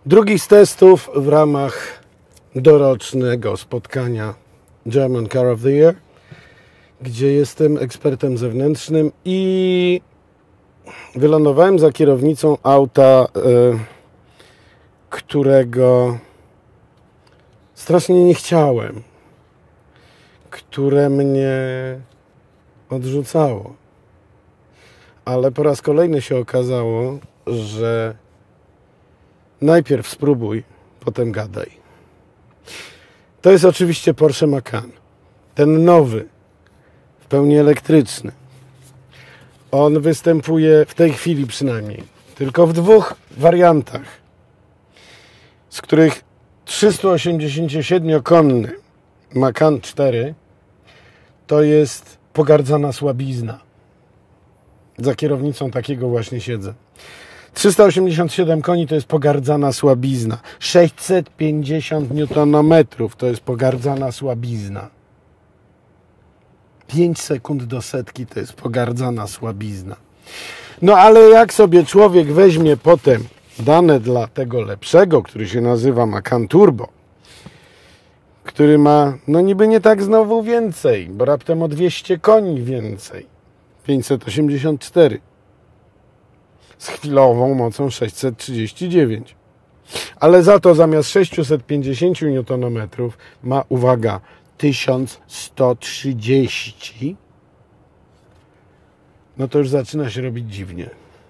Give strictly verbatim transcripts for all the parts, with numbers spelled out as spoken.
Drugi z testów w ramach dorocznego spotkania German Car of the Year, gdzie jestem ekspertem zewnętrznym i wylądowałem za kierownicą auta, y, którego strasznie nie chciałem, które mnie odrzucało. Ale po raz kolejny się okazało, że najpierw spróbuj, potem gadaj. To jest oczywiście Porsche Macan. Ten nowy, w pełni elektryczny. On występuje w tej chwili przynajmniej tylko w dwóch wariantach, z których trzystuosiemdziesięciosioemkonny Macan cztery to jest pogardzana słabizna. Za kierownicą takiego właśnie siedzę. trzysta osiemdziesiąt siedem koni to jest pogardzana słabizna. sześćset pięćdziesiąt niutonometrów to jest pogardzana słabizna. pięć sekund do setki to jest pogardzana słabizna. No ale jak sobie człowiek weźmie potem dane dla tego lepszego, który się nazywa Macan Turbo, który ma, no niby nie tak znowu więcej, bo raptem o dwieście koni więcej. pięćset osiemdziesiąt cztery. Z chwilową mocą sześćset trzydzieści dziewięć. Ale za to zamiast sześćset pięćdziesiąt niutonometrów ma, uwaga, tysiąc sto trzydzieści. No to już zaczyna się robić dziwnie.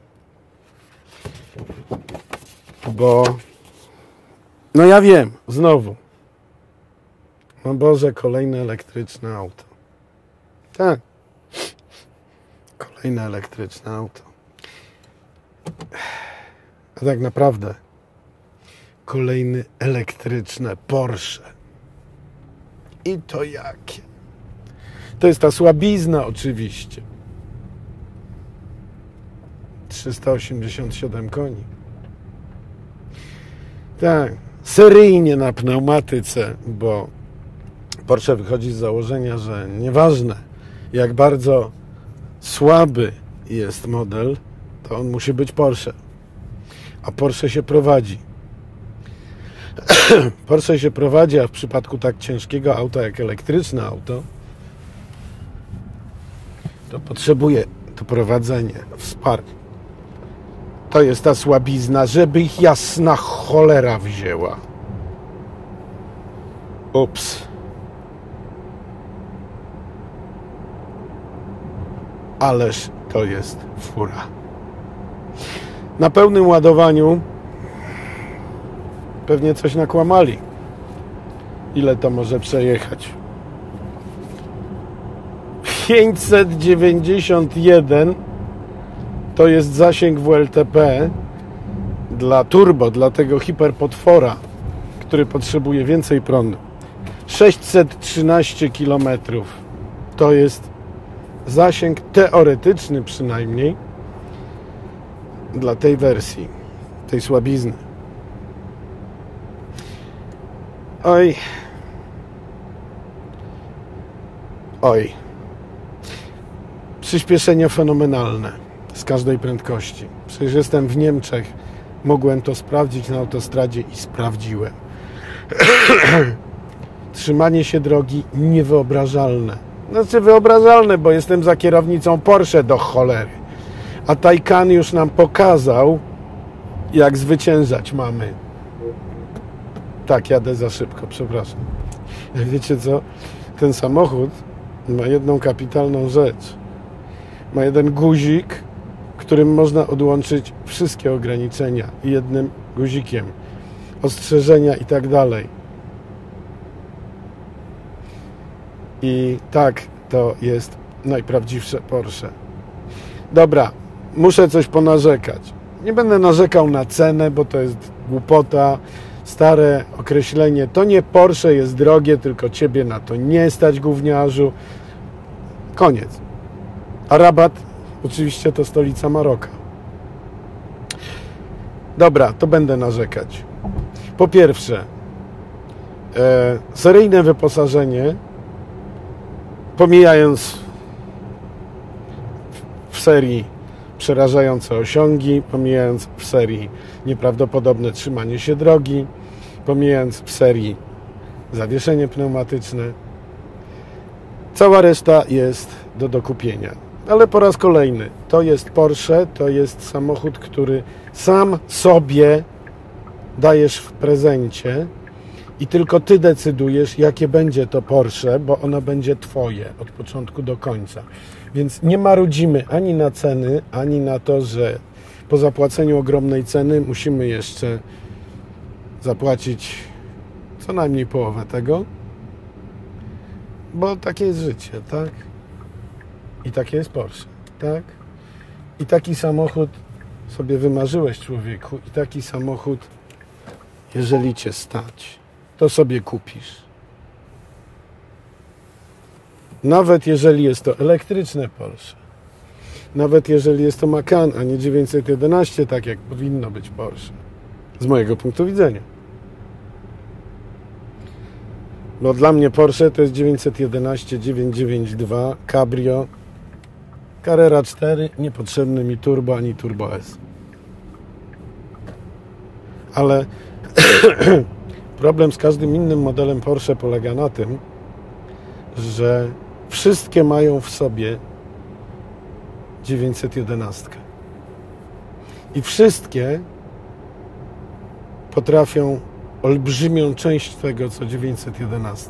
Bo, no ja wiem, znowu. No Boże, kolejne elektryczne auto. Tak. Kolejne elektryczne auto. A tak naprawdę kolejny elektryczne Porsche. I to jakie? To jest ta słabizna oczywiście. trzysta osiemdziesiąt siedem koni. Tak, seryjnie na pneumatyce, bo Porsche wychodzi z założenia, że nieważne jak bardzo słaby jest model, to on musi być Porsche. A Porsche się prowadzi. Porsche się prowadzi, a w przypadku tak ciężkiego auta jak elektryczne auto, to potrzebuje to prowadzenie, wsparcie. To jest ta słabizna, żeby ich jasna cholera wzięła. Ups. Ależ to jest fura. Na pełnym ładowaniu pewnie coś nakłamali. Ile to może przejechać? pięćset dziewięćdziesiąt jeden to jest zasięg W L T P dla turbo, dla tego hiperpotwora, który potrzebuje więcej prądu. sześćset trzynaście kilometrów to jest zasięg teoretyczny przynajmniej dla tej wersji, tej słabizny. Oj. Oj. Przyspieszenie fenomenalne z każdej prędkości. Przecież jestem w Niemczech. Mogłem to sprawdzić na autostradzie i sprawdziłem. Trzymanie się drogi niewyobrażalne. Znaczy wyobrażalne, bo jestem za kierownicą Porsche do cholery. A Taycan już nam pokazał, jak zwyciężać mamy. Tak, jadę za szybko, przepraszam. Wiecie co? Ten samochód ma jedną kapitalną rzecz. Ma jeden guzik, którym można odłączyć wszystkie ograniczenia jednym guzikiem. Ostrzeżenia i tak dalej. I tak, to jest najprawdziwsze Porsche. Dobra, muszę coś ponarzekać. Nie będę narzekał na cenę, bo to jest głupota. Stare określenie, to nie Porsche jest drogie, tylko ciebie na to nie stać, gówniarzu. Koniec. A Rabat oczywiście to stolica Maroka. Dobra, to będę narzekać. Po pierwsze, e, seryjne wyposażenie, pomijając w serii przerażające osiągi, pomijając w serii nieprawdopodobne trzymanie się drogi, pomijając w serii zawieszenie pneumatyczne. Cała reszta jest do dokupienia. Ale po raz kolejny, to jest Porsche, to jest samochód, który sam sobie dajesz w prezencie i tylko Ty decydujesz, jakie będzie to Porsche, bo ono będzie Twoje od początku do końca. Więc nie marudzimy ani na ceny, ani na to, że po zapłaceniu ogromnej ceny musimy jeszcze zapłacić co najmniej połowę tego, bo takie jest życie, tak? I takie jest Porsche, tak? I taki samochód sobie wymarzyłeś, człowieku, i taki samochód, jeżeli Cię stać, to sobie kupisz. Nawet jeżeli jest to elektryczne Porsche, nawet jeżeli jest to Macan, a nie dziewięćset jedenaście, tak jak powinno być Porsche, z mojego punktu widzenia. Bo dla mnie Porsche to jest dziewięćset jedenaście dziewięćset dziewięćdziesiąt dwa Cabrio, Carrera cztery, niepotrzebny mi turbo ani turbo S. Ale problem z każdym innym modelem Porsche polega na tym, że wszystkie mają w sobie dziewięćset jedenaście. I wszystkie potrafią olbrzymią część tego, co dziewięćset jedenaście.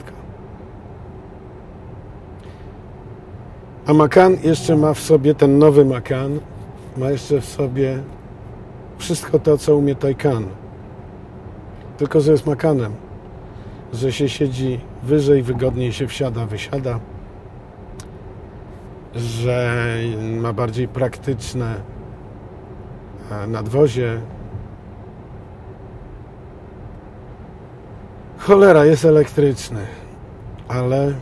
A Macan jeszcze ma w sobie, ten nowy Macan ma jeszcze w sobie wszystko to, co umie Taycan. Tylko że jest Macanem, że się siedzi wyżej, wygodniej się wsiada, wysiada, że ma bardziej praktyczne nadwozie. Cholera, jest elektryczny, ale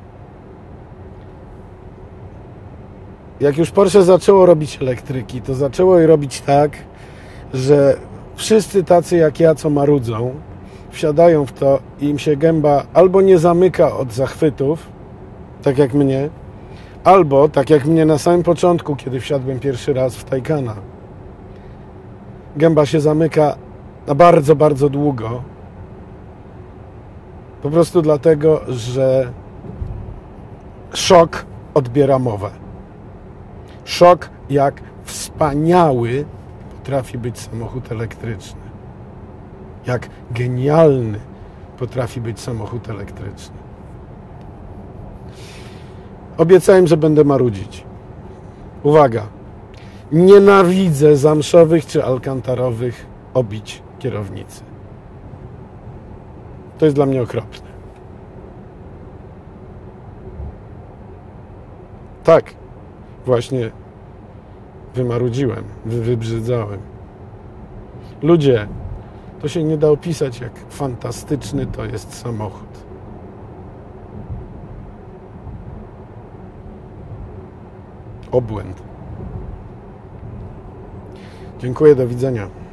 jak już Porsche zaczęło robić elektryki, to zaczęło je robić tak, że wszyscy tacy jak ja, co marudzą, wsiadają w to i im się gęba albo nie zamyka od zachwytów, tak jak mnie, albo tak jak mnie na samym początku, kiedy wsiadłem pierwszy raz w Taycana. Gęba się zamyka na bardzo, bardzo długo. Po prostu dlatego, że szok odbiera mowę. Szok, jak wspaniały potrafi być samochód elektryczny. Jak genialny potrafi być samochód elektryczny. Obiecałem, że będę marudzić. Uwaga! Nienawidzę zamszowych czy alkantarowych obić kierownicy. To jest dla mnie okropne. Tak, właśnie wymarudziłem, wy wybrzydzałem. Ludzie, to się nie da opisać, jak fantastyczny to jest samochód. Obłęd. Dziękuję, do widzenia.